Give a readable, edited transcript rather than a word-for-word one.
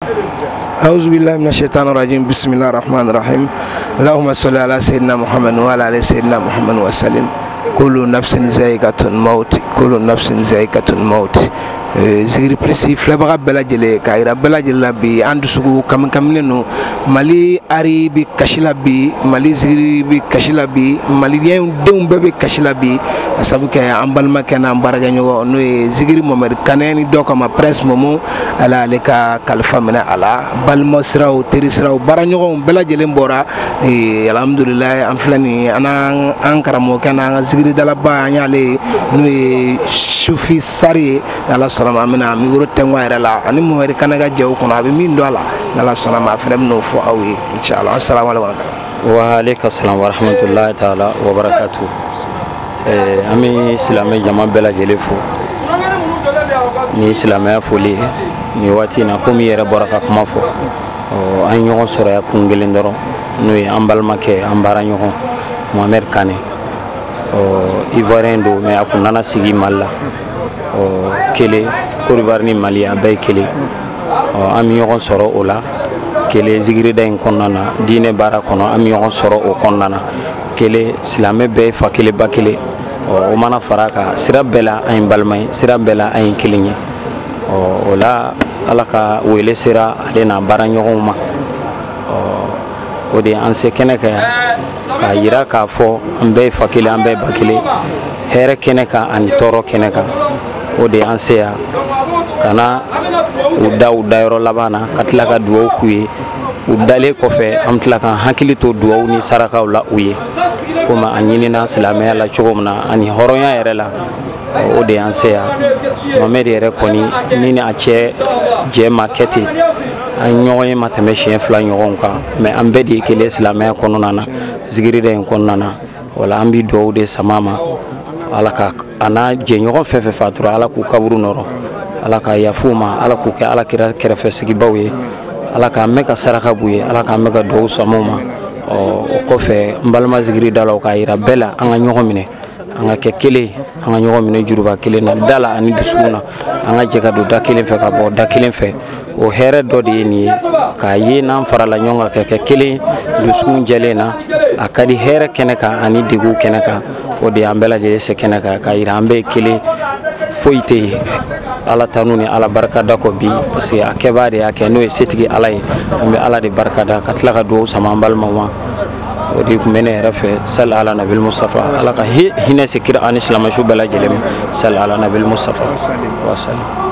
أعوذ بالله من الشيطان الرجيم بسم الله الرحمن الرحيم اللهم صل على سيدنا محمد وعلى آل سيدنا محمد وسلم كل نفس ذائقة الموت كل نفس ذائقة الموت zigiri presi flabaga belajele kaira belajela bi andusugu kamkamneno mali ari bi kashila bi mali zigiri bi kashila bi mali yen deum bebe kashila bi asabuke ambalma kana ambaraga nyogo no zigiri momer kaneni dokama press momo ala leka kalfa mena ala balmo sraw terisraw baranyogo belajele mbora alhamdulillah am flani ana ankara mo kana zigiri dala ba nyale no shufi sari ala salama amina mi wuro tengwa era la ani mo ere kanaga jew kono abi min do ala ala salama afrem no fo awi inshallah assalamu alaykum wa alaykum assalam wa rahmatullahi ta'ala wa barakatuh ami islamay jama bela jelefo ni islamay foli ni wati na ko mi yere baraka kuma fo an ñogon soro ya kungelen doro nuy ambal make ambara ñogon Mohamed Kane ivoirien do me akunana sigi malla kele Côte ni Mali abe kele am ñogon soro ola kele zigiri da en konnana dine bara kono am ñogon soro o konnana kele islamé be fa kele bakele o mana faraka sira bela ay balmay sira bela ay keliñe ola alaka wele sira alena bara ñogon ma o de an se kene ka yira ka fo ambe fakile ambe bakile here kene ka ani toro kene ka o de an se ya kana uda yoro labana katla ka duwo kuye udale kofe amtla kan hakili to duwo ni saraka la uye kuma anyini na islamaya la chogomna ani horonya yere la o de an se ya mamedi yere koni nini ache je marketi ñogoy matame chien fla ñogon ka mais ambe di ke l'islamé kono nana zigiri de kono nana wala ambi do de samama alaka ana je ñogon fefe fatura ala ku kaburu noro alaka yafuma ala ku ke ala kira fe sigi bawye alaka meka saraka buye alaka meka do samoma o ko fe mbalma zigiri dalo ka ira bela anga ñogon mine anga ke kele anga ñogo mine juruba kele na dala ani dusuna anga jega do da kele fe ka bo da kele fe o here do de ni ka ye nan farala ñonga ke kele dusun jelena akadi here keneka ani digu keneka o de ambela je se keneka ka ira ambe kele foite ala tanuni ala barka da ko bi parce que akebade ake no setigi ala ambe ala de barka da katla ka do sama mbal mama ودي كمنه رفع سل على نبي المصطفى على هنا سكر عن إسلام شو بلا جلم سل على نبي المصطفى وسلم